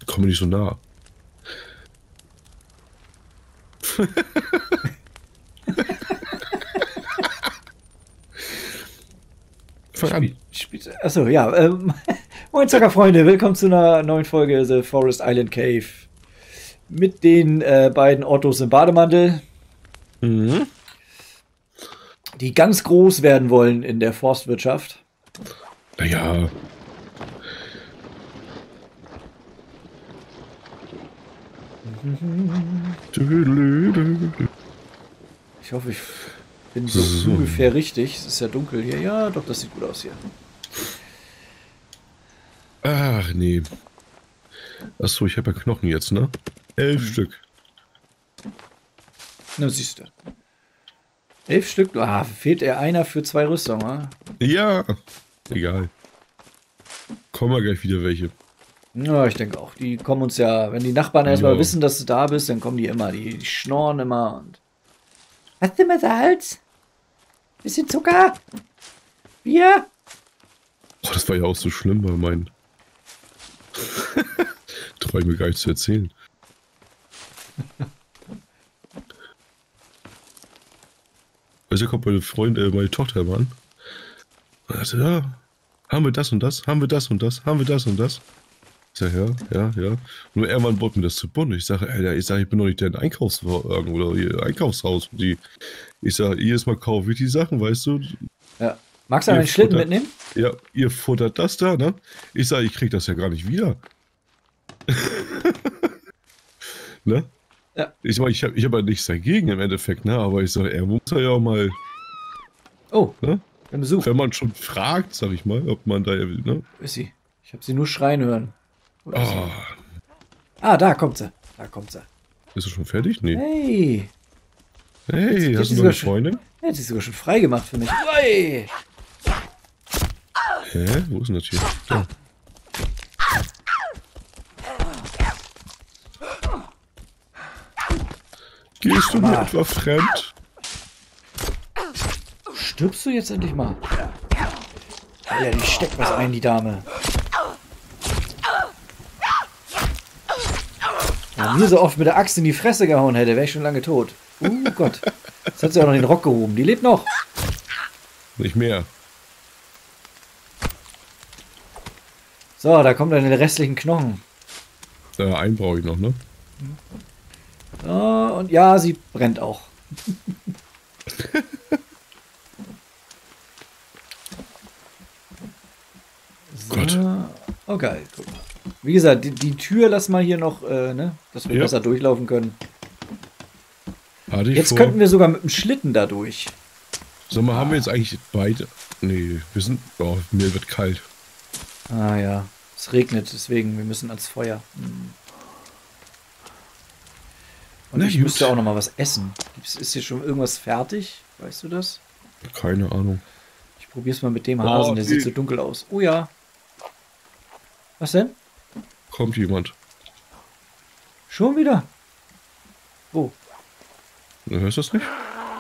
Komm mir nicht so nah. Fang an. Achso, ja. Moin Zockerfreunde, willkommen zu einer neuen Folge The Forest Island Cave. Mit den beiden Ottos im Bademantel, Mhm. die ganz groß werden wollen in der Forstwirtschaft. Naja. Ich hoffe, ich bin so ungefähr richtig. Es ist ja dunkel hier. Ja, doch, das sieht gut aus hier. Ach nee. Achso, ich habe ja Knochen jetzt, ne? 11 Stück. Na, siehst du. 11 Stück. Ah, fehlt er einer für 2 Rüstungen, wa? Ja. Egal. Kommen wir gleich wieder welche. Ja, ich denke auch. Die kommen uns ja, wenn die Nachbarn erstmal Ja. wissen, dass du da bist, dann kommen die immer. Die schnorren immer und. Hast du mal Salz? Bisschen Zucker? Bier? Oh, das war ja auch so schlimm bei meinen. Treu mir gar nicht zu erzählen. Also kommt meine Freundin, meine Tochter mal an. Und sagte, ja, haben wir das und das? Haben wir das und das? Haben wir das und das? Ich sage, ja. Nur irgendwann wurde mir das zu bunt. Ich sage, Alter, ich bin doch nicht dein Einkaufswagen oder ihr Einkaufshaus. Ich sage, jedes Mal kaufe ich die Sachen, weißt du? Ja. Magst du einen Schlitten mitnehmen? Ja, ihr futtert das da, ne? Ich sage, ich krieg das ja gar nicht wieder. Ne? Ja. Ich meine, ich hab ja nichts dagegen im Endeffekt, ne? Aber ich sage, er muss ja auch mal, Oh, ne? im Besuch. Wenn man schon fragt, sag ich mal, ob man da, ne? Wo ist sie? Ich habe sie nur schreien hören. Wo ist sie? Ah, Ah, da kommt sie. Da kommt sie. bist du schon fertig? Nee. Hey. Hey, Jetzt hast du ist noch eine sogar Freundin? Ja, hat sie sogar schon frei gemacht für mich. Hey. Hä? Wo ist denn das hier? Da. Gehst du mir Ah. etwa fremd? Stirbst du jetzt endlich mal? Alter, die steckt was ein, die Dame. Wenn mir so oft mit der Axt in die Fresse gehauen hätte, wäre ich schon lange tot. Gott. Jetzt hat sie auch noch den Rock gehoben. Die lebt noch. Nicht mehr. So, da kommen dann die restlichen Knochen. Einen brauche ich noch, ne? So, und ja, sie brennt auch. So. Gott. Oh geil, guck mal. Wie gesagt, die Tür lassen wir hier noch, ne, dass wir Ja. besser durchlaufen können. Hatte ich Jetzt vor. könnten wir sogar mit dem Schlitten da durch. Sag mal, haben wir jetzt eigentlich beide? Nee, wir sind. Oh, mir wird kalt. Ah ja, es regnet, deswegen, wir müssen ans Feuer. Und Na ich gut. müsste auch noch mal was essen. Ist hier schon irgendwas fertig? Weißt du das? Keine Ahnung. Ich probier's mal mit dem Hasen, der sieht nee. so dunkel aus. Oh ja. Was denn? Kommt jemand. Schon wieder? Wo? Du hörst das nicht?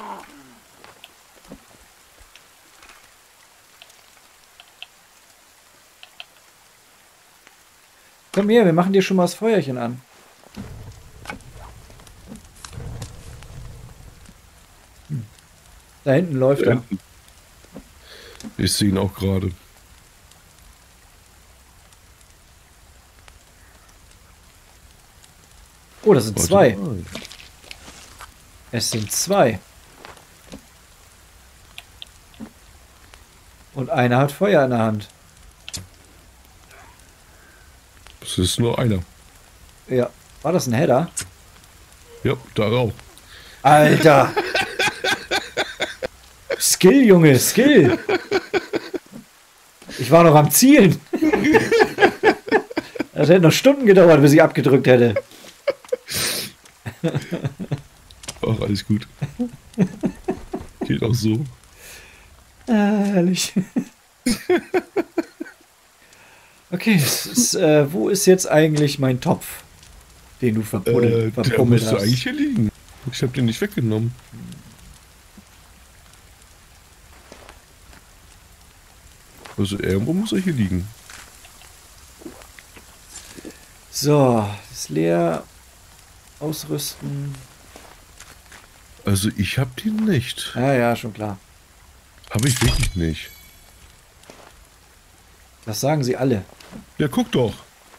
Komm her, wir machen dir schon mal das Feuerchen an. Da hinten läuft er. Ich sehe ihn auch gerade. Oh, das sind Warte 2. mal. Es sind 2. Und einer hat Feuer in der Hand. Es ist nur einer. Ja. War das ein Header? Ja, darauf. Alter! Skill, Junge, Skill! Ich war noch am Zielen. Das hätte noch Stunden gedauert, bis ich abgedrückt hätte. Ach, alles gut. Geht auch so. Herrlich. Okay, wo ist jetzt eigentlich mein Topf, den du Der verpummelt müsste hast? eigentlich hier liegen. Ich habe den nicht weggenommen. Also irgendwo muss er hier liegen. So, ist leer. Ausrüsten. Also ich hab die nicht. Ja, ja, schon klar. Habe ich wirklich nicht. Das sagen sie alle. Ja, guck doch.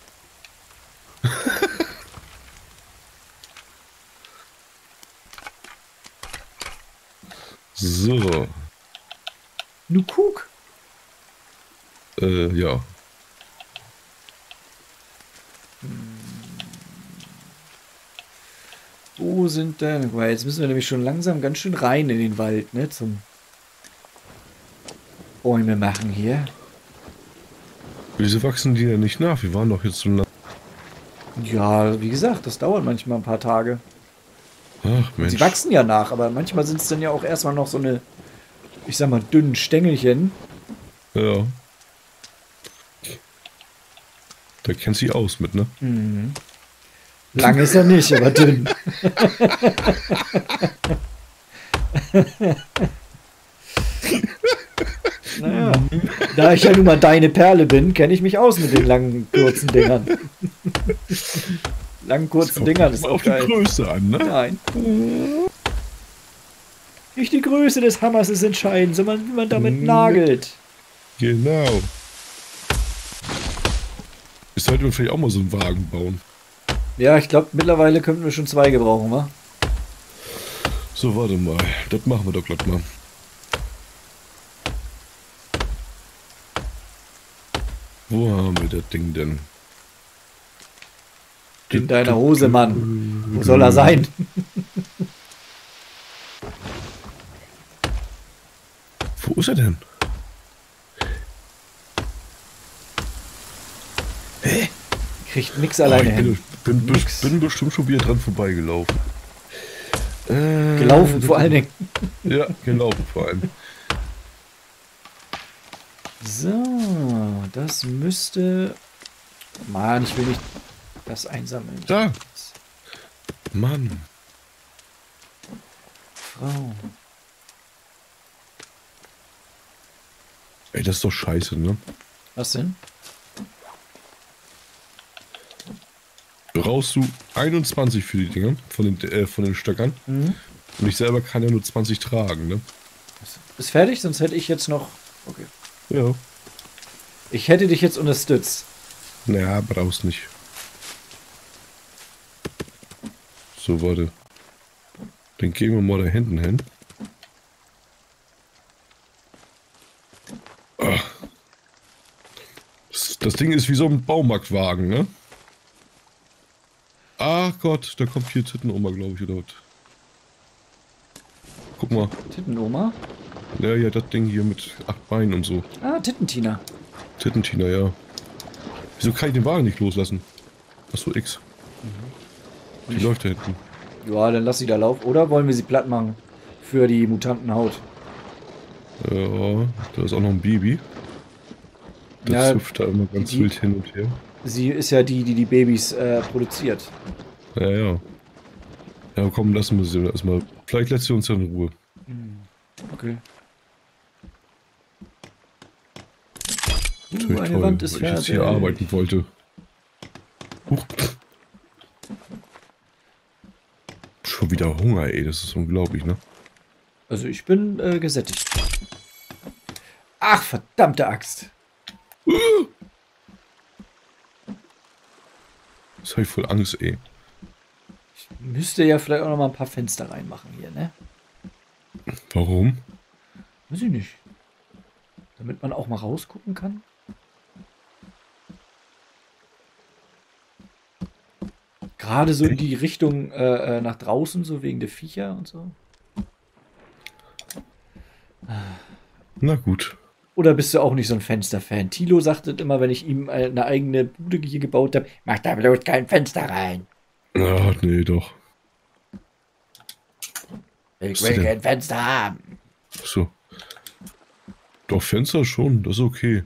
So. Nu guck. Ja. Wo sind denn? Guck mal, jetzt müssen wir nämlich schon langsam ganz schön rein in den Wald, ne? Zum Bäume machen hier. Wieso wachsen die denn nicht nach? Wir waren doch jetzt so nah. Ja, wie gesagt, das dauert manchmal ein paar Tage. Ach Mensch. Sie wachsen ja nach, aber manchmal sind es dann ja auch erstmal noch so eine, ich sag mal, dünnen Stängelchen. Ja. Da kennt sie aus mit, ne? Mhm. Lang ist er nicht, aber dünn. Naja, da ich ja nun mal deine Perle bin, kenne ich mich aus mit den langen, kurzen Dingern. Langen, kurzen Dingern ist Mal auch auf die geil. Größe an, ne? Nein. Nicht die Größe des Hammers ist entscheidend, sondern wie man damit nagelt. Genau. Ich sollte mir vielleicht auch mal so einen Wagen bauen. Ja, ich glaube, mittlerweile könnten wir schon 2 gebrauchen, wa? So, warte mal. Das machen wir doch glatt mal. Wo haben wir das Ding denn? In deiner Hose, Mann. Wo soll er sein? Wo ist er denn? Kriegt nix alleine ich hin. bin bestimmt schon wieder dran vorbeigelaufen. Gelaufen vor allen Dingen. Ja, gelaufen vor allem. So, das müsste... Mann, ich will nicht das einsammeln. Da! Mann. Frau. Ey, das ist doch scheiße, ne? Was denn? Brauchst du 21 für die Dinger von den Stöckern. Mhm. Und ich selber kann ja nur 20 tragen, ne? Ist fertig, sonst hätte ich jetzt noch... Okay. Ja. Ich hätte dich jetzt unterstützt. Naja, brauchst nicht. So, warte. Dann gehen wir mal da hinten hin. Ah. Das Ding ist wie so ein Baumarktwagen, ne? Ach Gott, da kommt hier Tittenoma, glaube ich, oder was? Guck mal. Tittenoma? Ja, ja, das Ding hier mit 8 Beinen und so. Ah, Tittentina. Tittentina, ja. Wieso kann ich den Wagen nicht loslassen? Achso, X. Die läuft da hinten. Ja, dann lass sie da laufen. Oder wollen wir sie platt machen? Für die Mutantenhaut. Ja, da ist auch noch ein Baby. Das Ja, hüpft da immer ganz wild hin und her. Sie ist ja die Babys produziert. Ja, ja. Ja, komm, lassen wir sie erstmal. Vielleicht lässt sie uns ja in Ruhe. Okay. Natürlich Eine toll, Wand ist weil ich jetzt fertig. hier arbeiten wollte. Huch. Schon wieder Hunger, ey. Das ist unglaublich, ne? Also ich bin gesättigt. Ach, verdammte Axt. Das habe ich voll Angst, ey. Müsste ja vielleicht auch noch mal ein paar Fenster reinmachen hier, ne? Warum? Weiß ich nicht. Damit man auch mal rausgucken kann. Gerade so in die Richtung nach draußen, so wegen der Viecher und so. Na gut. Oder bist du auch nicht so ein Fenster-Fan? Thilo sagte immer, wenn ich ihm eine eigene Bude hier gebaut habe, mach da bloß kein Fenster rein. Ach, nee, doch. Ich will kein Fenster haben. So. Doch, Fenster schon, das ist okay.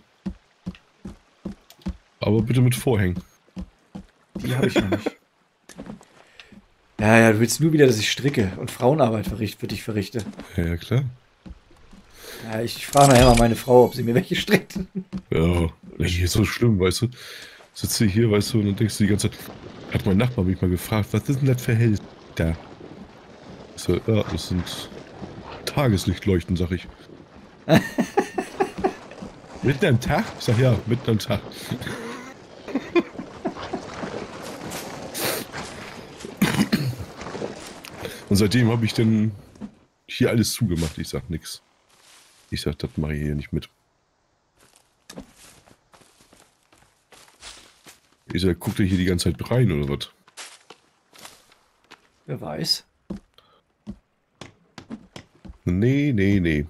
Aber bitte mit Vorhängen. Die habe ich noch nicht. Ja, ja, du willst nur wieder, dass ich stricke und Frauenarbeit für dich verrichte. Ja, ja, klar. Ja, ich frage nachher mal meine Frau, ob sie mir welche strickt. Ja, nicht so schlimm, weißt du. sitze hier, weißt du, und dann denkst du die ganze Zeit, hat mein Nachbar mich mal gefragt, was ist denn das für hell da? So, ja, das sind Tageslichtleuchten, sag ich. Mitten am Tag? Ich sag ja, mitten am Tag. Und seitdem habe ich dann hier alles zugemacht. Ich sag nix. Ich sag, das mache ich hier nicht mit. Ich sag, guckt ihr hier die ganze Zeit rein oder was? Wer weiß. Nee, nee, nee.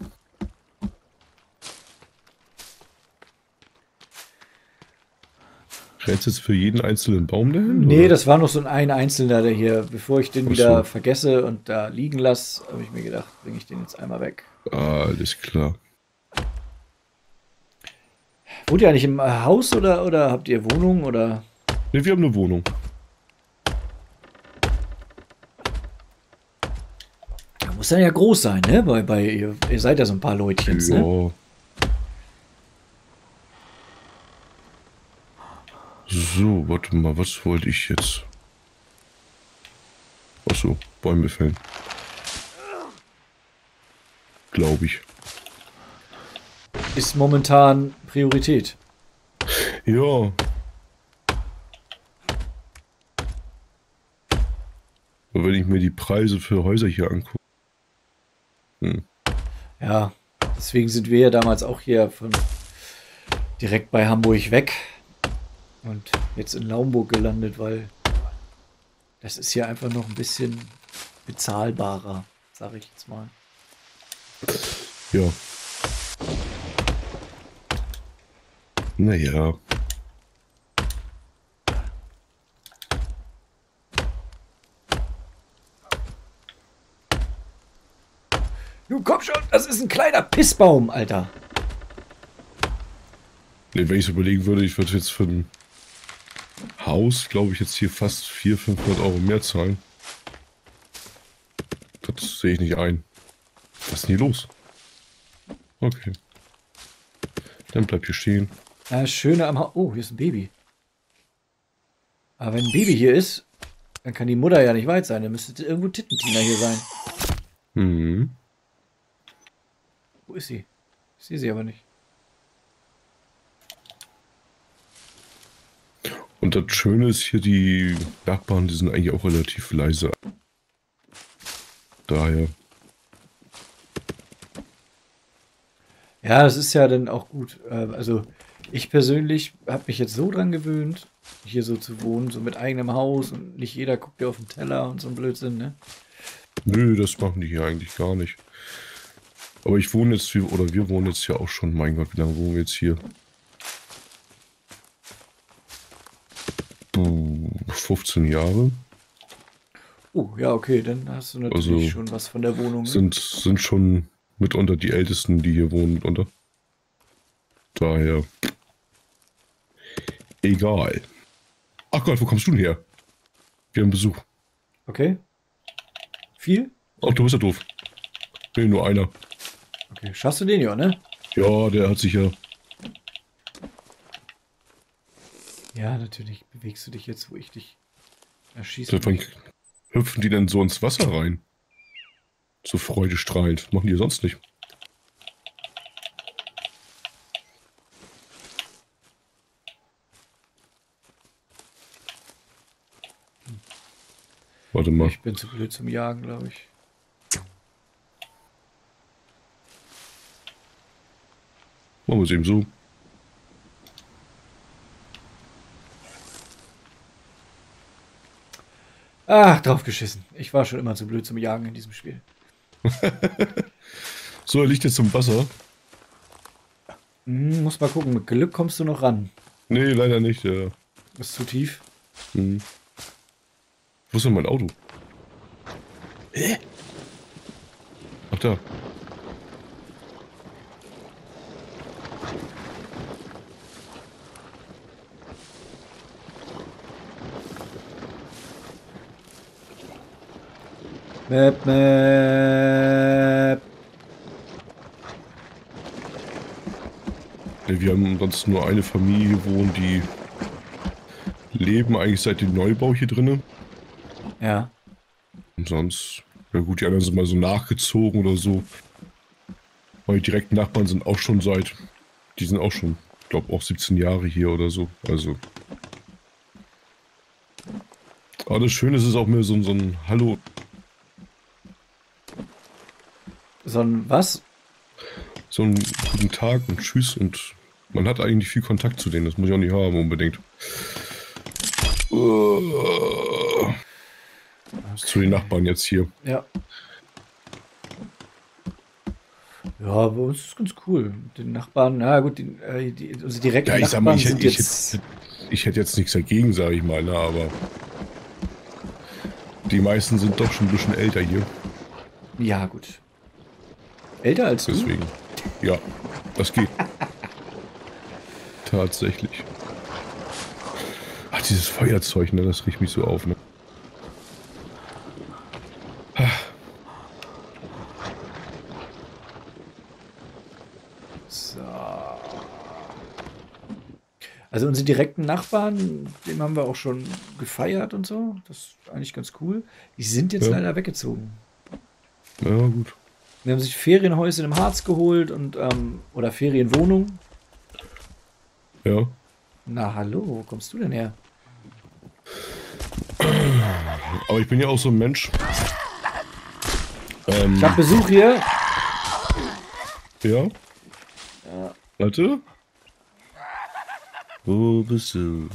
Rennst jetzt für jeden einzelnen Baum dahin? Nee, oder? das war noch so ein Einzelner, der hier, bevor ich den Ach wieder so. vergesse und da liegen lasse, habe ich mir gedacht, bringe ich den jetzt einmal weg. Ah, alles klar. Wohnt ihr eigentlich im Haus oder habt ihr Wohnung oder? Ne, wir haben eine Wohnung. Muss dann ja groß sein, ne? Ihr seid ja so ein paar Leutchens, Ja. ne? So, warte mal, was wollte ich jetzt? Achso, Bäume fällen. Glaube ich. Ist momentan Priorität. Ja. Und wenn ich mir die Preise für Häuser hier angucke. Ja, deswegen sind wir ja damals auch hier von direkt bei Hamburg weg und jetzt in Laumburg gelandet, weil das ist hier einfach noch ein bisschen bezahlbarer, sage ich jetzt mal. Ja. Naja. Du komm schon, das ist ein kleiner Pissbaum, Alter. Nee, wenn ich so überlegen würde, ich würde jetzt für ein Haus, glaube ich, jetzt hier fast 400-500 Euro mehr zahlen. Das sehe ich nicht ein. Was ist denn hier los? Okay. Dann bleibt hier stehen. Ja, das Schöne am Haus. Oh, hier ist ein Baby. Aber wenn ein Baby hier ist, dann kann die Mutter ja nicht weit sein. Dann müsste irgendwo Tittentina hier sein. Mhm. Wo ist sie? Ich sehe sie aber nicht. Und das Schöne ist hier, die Nachbarn, die sind eigentlich auch relativ leise. Daher. Ja, das ist ja dann auch gut. Also ich persönlich habe mich jetzt so dran gewöhnt, hier so zu wohnen, so mit eigenem Haus und nicht jeder guckt dir auf den Teller und so ein Blödsinn, ne? Nö, das machen die hier eigentlich gar nicht. Aber ich wohne jetzt, oder wir wohnen jetzt ja auch schon, mein Gott, wie lange wohnen wir jetzt hier? 15 Jahre. Oh, ja, okay, dann hast du natürlich Also, schon was von der Wohnung. Ne? Sind schon mitunter die Ältesten, die hier wohnen, mitunter. Daher. Egal. Ach Gott, wo kommst du denn her? Wir haben Besuch. Okay. Viel? Ach, du bist ja doof. Nee, nur einer. Okay, schaffst du den ja, ne? Ja, der hat sich ja. Ja, natürlich bewegst du dich jetzt, wo ich dich erschieße. Seit wann hüpfen die denn so ins Wasser rein? So freudestrahlend. Machen die sonst nicht. Warte mal. Ich bin zu blöd zum Jagen, glaube ich. Machen wir es eben so. Ach, drauf geschissen. Ich war schon immer zu blöd zum Jagen in diesem Spiel. So, er liegt jetzt im Wasser. Muss mal gucken, mit Glück kommst du noch ran. Nee, leider nicht. Ja. Ist zu tief. Hm. Wo ist denn mein Auto? Hä? Ach da. Map, Map. Nee, wir haben sonst nur eine Familie wohnen, die leben eigentlich seit dem Neubau hier drinnen. Ja. Und sonst, ja gut, die anderen sind mal so nachgezogen oder so. Meine direkten Nachbarn sind auch schon die sind auch schon, glaube auch 17 Jahre hier oder so. Also. Aber das Schöne ist es auch mehr so ein Hallo. So ein was? So einen guten Tag und Tschüss und man hat eigentlich viel Kontakt zu denen, das muss ich auch nicht haben unbedingt. Zu den Nachbarn jetzt hier. Ja. Ja, bei uns ist es ganz cool. Mit den Nachbarn, na gut, unsere direkten Ja, ich sag Nachbarn mal, sind jetzt. ich hätte jetzt nichts dagegen, sage ich mal, ne, aber die meisten sind doch schon ein bisschen älter hier. Ja, gut. Älter als du? Deswegen. Ja, das geht. Tatsächlich. Ach, dieses Feuerzeug, ne, das riecht mich so auf, ne. So. Also unsere direkten Nachbarn, dem haben wir auch schon gefeiert und so. Das ist eigentlich ganz cool. Die sind jetzt Ja. leider weggezogen. Ja, gut. Wir haben sich Ferienhäuser im Harz geholt und oder Ferienwohnung. Ja. Na hallo, wo kommst du denn her? Aber ich bin ja auch so ein Mensch. Ich habe Besuch hier. Ja. Warte. Wo bist du?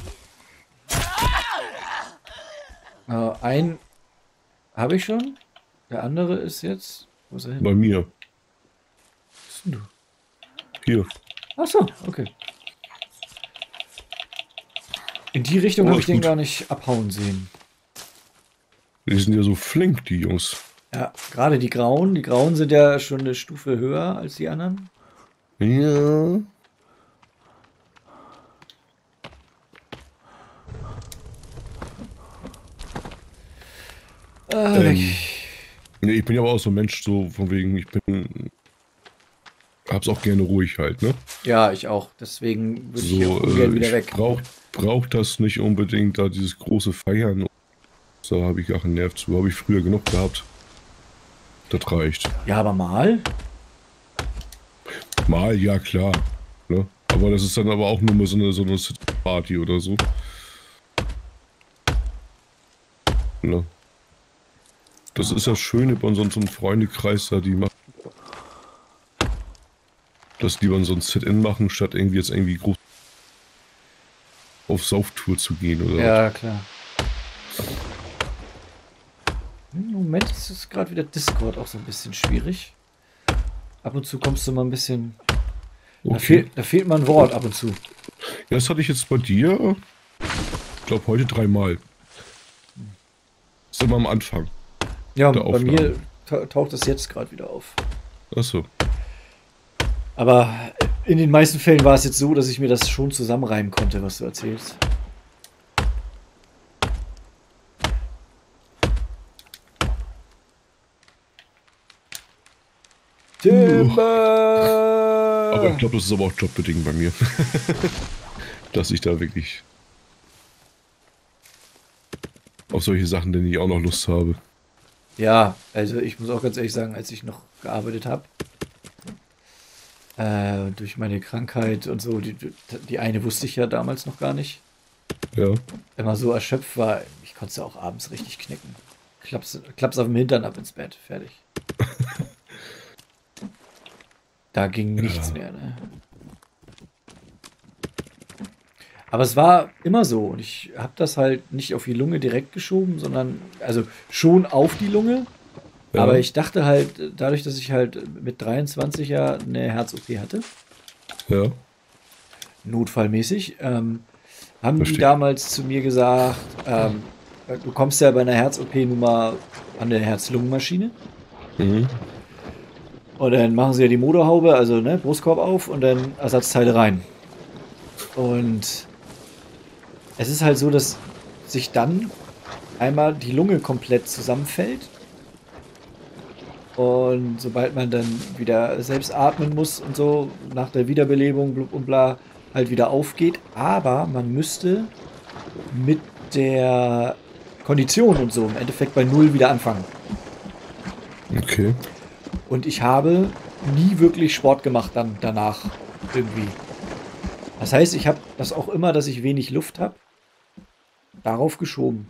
Einen habe ich schon. Der andere ist jetzt. Wo ist er hin? Bei mir. Wo bist denn du? Hier. Ach so, okay. In die Richtung Oh, habe ich ist den gut. gar nicht abhauen sehen. Die sind ja so flink, die Jungs. Ja, gerade die Grauen. Die Grauen sind ja schon eine Stufe höher als die anderen. Ja. Weg. Nee, ich bin ja aber auch so ein Mensch, so von wegen, hab's auch gerne ruhig halt, ne? Ja, ich auch. Deswegen würde ich hier So, ungern wieder ich weg. brauch das nicht unbedingt, da dieses große Feiern. Da habe ich gar keinen Nerv zu. Habe ich früher genug gehabt. Das reicht. Ja, aber mal. Mal, ja klar. Ne? Aber das ist dann aber auch nur mal so eine Party oder so. Ne? Das ist das Schöne bei so einem Freundekreis da, die machen. Dass lieber so ein Sit-In machen, statt irgendwie jetzt irgendwie groß auf Sauftour zu gehen oder Ja, klar. Im Moment ist es gerade wieder Discord auch so ein bisschen schwierig. Ab und zu kommst du mal ein bisschen. Okay. Da fehlt mal ein Wort ab und zu. Ja, das hatte ich jetzt bei dir. Ich glaube heute 3-mal. Ist immer am Anfang. Ja, Der bei mir Aufnahme. taucht das jetzt gerade wieder auf. Achso. Aber in den meisten Fällen war es jetzt so, dass ich mir das schon zusammenreimen konnte, was du erzählst. Timber! Aber ich glaube, das ist aber auch jobbedingt bei mir. Dass ich da wirklich auf solche Sachen denn ich auch noch Lust habe. Ja, also ich muss auch ganz ehrlich sagen, als ich noch gearbeitet habe, durch meine Krankheit und so, die eine wusste ich ja damals noch gar nicht, Ja. wenn man so erschöpft war, ich konnte es ja auch abends richtig knicken. Klapp's auf dem Hintern ab ins Bett, fertig. Da ging nichts mehr, ne? Aber es war immer so und ich habe das halt nicht auf die Lunge direkt geschoben, sondern also schon auf die Lunge. Ja. Aber ich dachte halt, dadurch, dass ich halt mit 23 ja eine Herz-OP hatte, Ja. notfallmäßig, haben die Verstehe. damals zu mir gesagt, du kommst ja bei einer Herz-OP nun mal an der Herz-Lungen-Maschine. Mhm. Und dann machen sie ja die Motorhaube, also ne, Brustkorb auf und dann Ersatzteile rein. Und es ist halt so, dass sich dann einmal die Lunge komplett zusammenfällt. Und sobald man dann wieder selbst atmen muss und so, nach der Wiederbelebung blub und bla, halt wieder aufgeht. Aber man müsste mit der Kondition und so im Endeffekt bei Null wieder anfangen. Okay. Und ich habe nie wirklich Sport gemacht dann danach irgendwie. Das heißt, ich habe das auch immer, dass ich wenig Luft habe, darauf geschoben.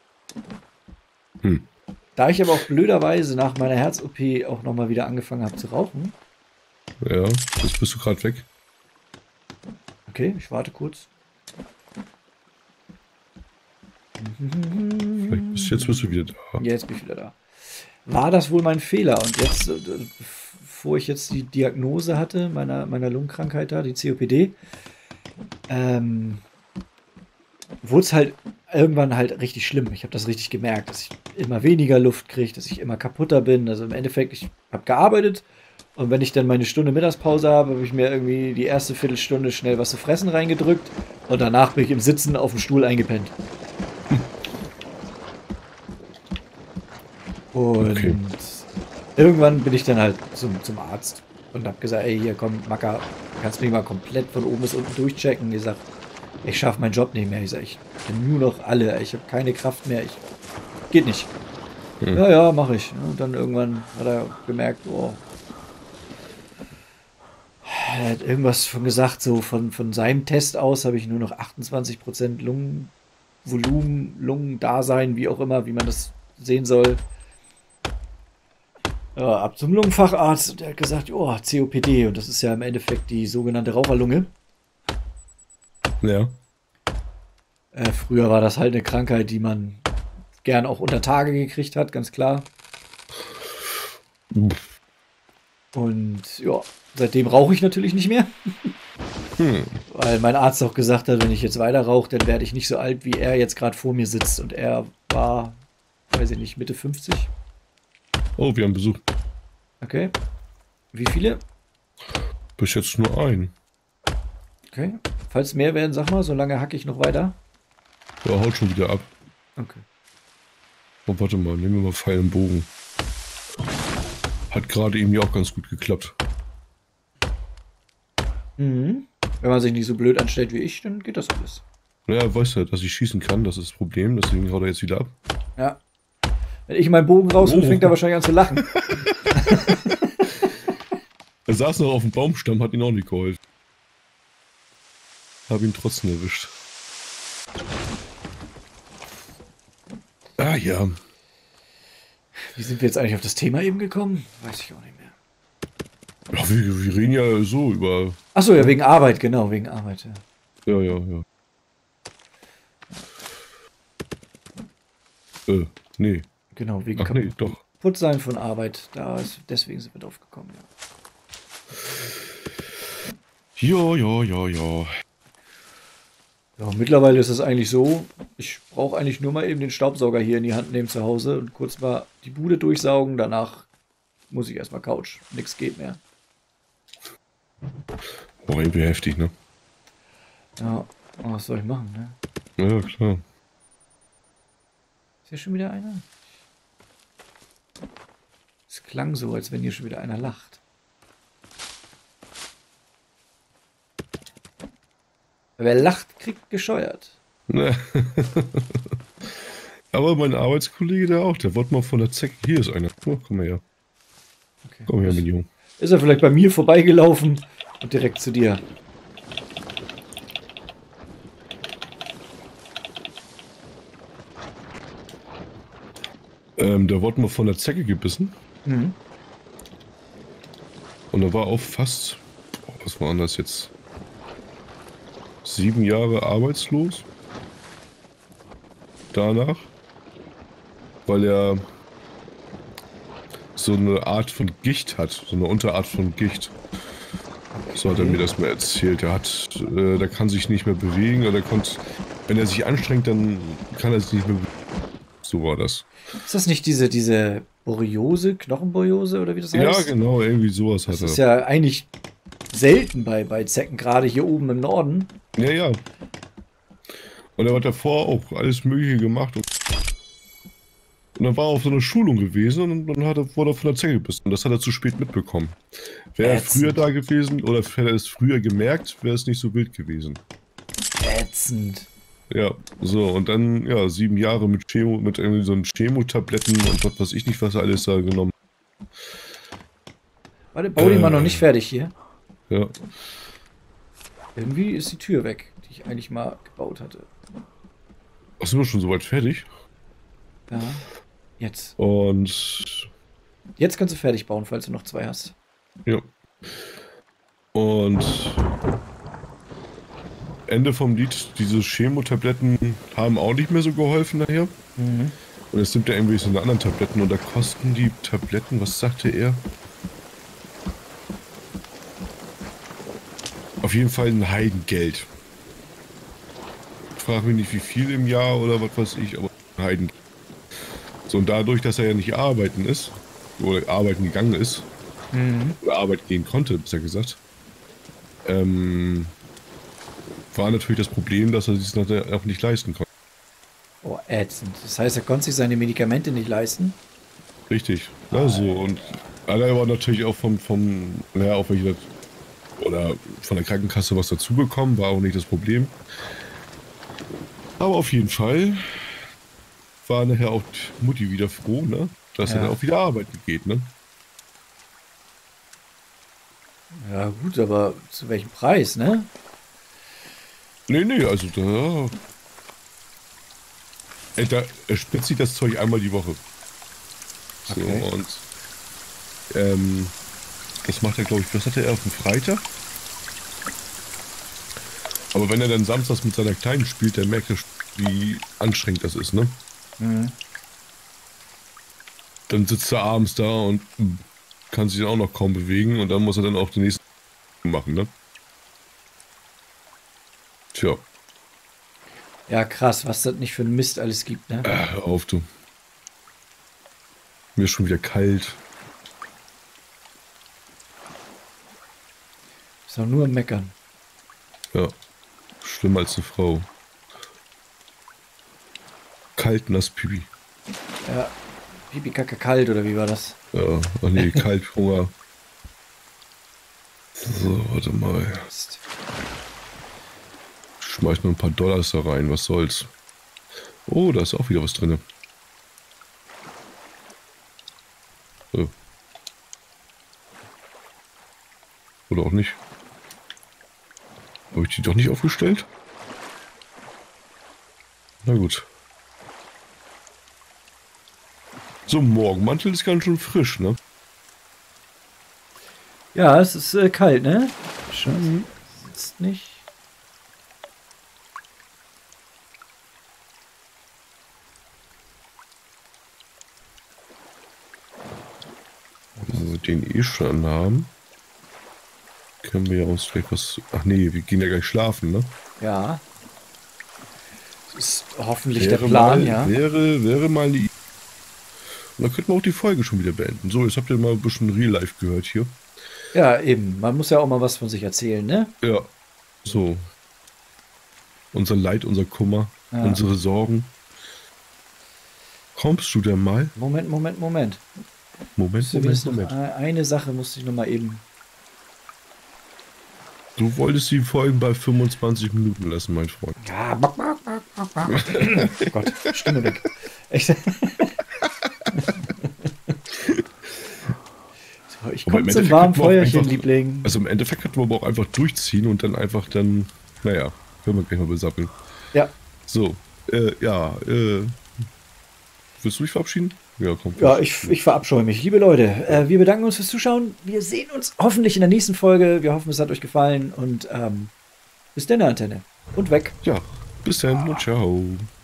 Hm. Da ich aber auch blöderweise nach meiner Herz-OP auch nochmal wieder angefangen habe zu rauchen. Ja, jetzt bist du gerade weg. Okay, ich warte kurz. Jetzt bist du wieder da. Jetzt bin ich wieder da. War das wohl mein Fehler? Und jetzt, bevor ich jetzt die Diagnose hatte, meiner Lungenkrankheit da, die COPD, wurde es halt irgendwann halt richtig schlimm. Ich habe das richtig gemerkt, dass ich immer weniger Luft kriege, dass ich immer kaputter bin. Also im Endeffekt, ich habe gearbeitet und wenn ich dann meine Stunde Mittagspause habe, habe ich mir irgendwie die erste Viertelstunde schnell was zu fressen reingedrückt und danach bin ich im Sitzen auf dem Stuhl eingepennt. Und Okay. irgendwann bin ich dann halt zum Arzt und habe gesagt, ey, hier komm, Macker, kannst mich mal komplett von oben bis unten durchchecken. Ich sag, ich schaffe meinen Job nicht mehr. Ich sag, ich bin nur noch alle, ich habe keine Kraft mehr, geht nicht. Ja, ja, mache ich. Und dann irgendwann hat er gemerkt, oh, er hat irgendwas von gesagt, so von seinem Test aus habe ich nur noch 28% Lungenvolumen, Lungendasein, wie auch immer, wie man das sehen soll. Ja, ab zum Lungenfacharzt und der hat gesagt, oh, COPD und das ist ja im Endeffekt die sogenannte Raucherlunge. Ja. Früher war das halt eine Krankheit, die man gern auch unter Tage gekriegt hat, ganz klar. Und ja, seitdem rauche ich natürlich nicht mehr. Weil mein Arzt auch gesagt hat, wenn ich jetzt weiter rauche, dann werde ich nicht so alt, wie er jetzt gerade vor mir sitzt. Und er war, weiß ich nicht, Mitte 50. Oh, wir haben Besuch. Okay. Wie viele? Bis jetzt nur ein. Okay. Falls mehr werden, sag mal, solange hacke ich noch weiter. Ja, haut schon wieder ab. Okay. Oh, warte mal, nehmen wir mal Pfeil und Bogen. Hat gerade eben ja auch ganz gut geklappt. Mhm. Wenn man sich nicht so blöd anstellt wie ich, dann geht das alles. Naja, weißt du, dass ich schießen kann, das ist das Problem, deswegen haut er jetzt wieder ab. Ja. Wenn ich meinen Bogen raushol, fängt er wahrscheinlich an zu lachen. Er saß noch auf dem Baumstamm, hat ihn auch nicht geholfen. Hab ihn trotzdem erwischt. Ah ja. Wie sind wir jetzt eigentlich auf das Thema eben gekommen? Weiß ich auch nicht mehr. Ja, wir reden ja so über... Achso, ja, wegen Arbeit, genau, wegen Arbeit. Ja. Ja. Nee. Genau, wegen Ach nee, doch. Kaputtsein von Arbeit. Deswegen sind wir drauf gekommen, ja. Ja. Ja, mittlerweile ist es eigentlich so, ich brauche eigentlich nur mal eben den Staubsauger hier in die Hand nehmen zu Hause und kurz mal die Bude durchsaugen. Danach muss ich erstmal Couch. Nix geht mehr. Boah, irgendwie heftig, ne? Ja, was soll ich machen, ne? Ja, klar. Ist hier schon wieder einer? Es klang so, als wenn hier schon wieder einer lacht. Wer lacht, kriegt gescheuert. Ne. Aber mein Arbeitskollege der auch, der wollte mal von der Zecke. Hier ist einer. Oh, komm mal her. Okay. Komm her, mein Junge. Ist er vielleicht bei mir vorbeigelaufen und direkt zu dir? Der wurde mal von der Zecke gebissen. Mhm. Und er war auch fast, was waren das jetzt? 7 Jahre arbeitslos. Danach. Weil er so eine Art von Gicht hat. So eine Unterart von Gicht. So hat er mir das mal erzählt. Der kann sich nicht mehr bewegen. Oder wenn er sich anstrengt, dann kann er sich nicht mehr bewegen. So war das. Ist das nicht diese Borreliose, Knochenborreliose oder wie das heißt? Ja, genau, irgendwie sowas hat er. Das ist ja eigentlich selten bei Zecken, gerade hier oben im Norden. Ja. Und er hat davor auch alles Mögliche gemacht. Und dann war er auf so einer Schulung gewesen und dann wurde er von der Zecke gebissen. Und das hat er zu spät mitbekommen. Wäre er früher da gewesen oder hätte er es früher gemerkt, wäre es nicht so wild gewesen. Ätzend. Ja, so, und dann, ja, 7 Jahre mit Chemo, mit irgendwie so Chemotabletten und was weiß ich nicht, was er alles da genommen. Warte, bau den mal noch nicht fertig hier. Ja. Irgendwie ist die Tür weg, die ich eigentlich mal gebaut hatte. Ach, sind wir schon soweit fertig? Ja, jetzt. Und, Jetzt kannst du fertig bauen, falls du noch 2 hast. ja. Und Ende vom Lied, diese Chemotabletten haben auch nicht mehr so geholfen nachher. Mhm. Und es nimmt ja irgendwie so eine anderen Tabletten und da kosten die Tabletten, was sagte er? Auf jeden Fall ein Heidengeld. Ich frage mich nicht, wie viel im Jahr oder was weiß ich, aber ein Heidengeld. So, und dadurch, dass er ja nicht arbeiten ist, oder arbeiten gegangen ist, oder arbeiten gehen konnte, besser gesagt, war natürlich das Problem, dass er sich das auch nicht leisten konnte. Oh, ätzend. Das heißt, er konnte sich seine Medikamente nicht leisten? Richtig. Ja, so, und er war natürlich auch naja, auch wenn ich das, oder von der Krankenkasse was dazu bekommen, war auch nicht das Problem. Aber auf jeden Fall war nachher auch die Mutti wieder froh, ne? Dass er dann auch wieder arbeiten geht, ne? Ja, gut, aber zu welchem Preis, ne? Nee, also er spritzt sich das Zeug einmal die Woche. So, Okay. und das macht er, glaube ich, was hatte er auf dem Freitag? Aber wenn er dann samstags mit seiner Kleinen spielt, dann merkt er, wie anstrengend das ist, ne? Mhm. Dann sitzt er abends da und kann sich dann auch noch kaum bewegen und dann muss er dann auch den nächsten machen, ne? Tja, Ja, krass, was das nicht für ein Mist alles gibt, ne? hör auf, du. Mir ist schon wieder kalt. Ist doch nur am Meckern. Ja, schlimmer als eine Frau. Kalt, nass, Pipi. Ja, Pipi Kacke kalt, oder wie war das? Ja, ach nee, kalt, Hunger. So, warte mal. Mist. Schmeiß nur ein paar Dollars da rein, was soll's. Oh, da ist auch wieder was drin. So. Oder auch nicht. Habe ich die doch nicht aufgestellt? Na gut. So, Morgenmantel ist ganz schön frisch, ne? Ja, es ist kalt, ne? Scheiße. Sitzt nicht. Wenn wir den eh schon haben, können wir ja uns vielleicht was... Ach nee, wir gehen ja gleich schlafen, ne? Ja. Das ist hoffentlich der Plan, ja. Wäre mal die... Und dann könnten wir auch die Folge schon wieder beenden. So, jetzt habt ihr mal ein bisschen Real Life gehört hier. Ja, eben. Man muss ja auch mal was von sich erzählen, ne? Ja, so. Unser Leid, unser Kummer, Ja. unsere Sorgen. Kommst du denn mal? Moment. Moment. Eine Sache musste ich noch mal eben. Du wolltest die Folgen bei 25 Minuten lassen, mein Freund. Ja, oh Gott, Stimme weg. Echt? So, ich Aber komme im zum Endeffekt warmen könnten wir auch Feuerchen, einfach- Liebling. Also im Endeffekt könnten wir aber auch einfach durchziehen und dann einfach naja, können wir gleich mal besappeln. Ja, So, willst du dich verabschieden? Ja, komm. ja, ich verabscheue mich. Liebe Leute, wir bedanken uns fürs Zuschauen. Wir sehen uns hoffentlich in der nächsten Folge. Wir hoffen, es hat euch gefallen und bis dann, Antenne. Und weg. Ja, bis dann und ciao.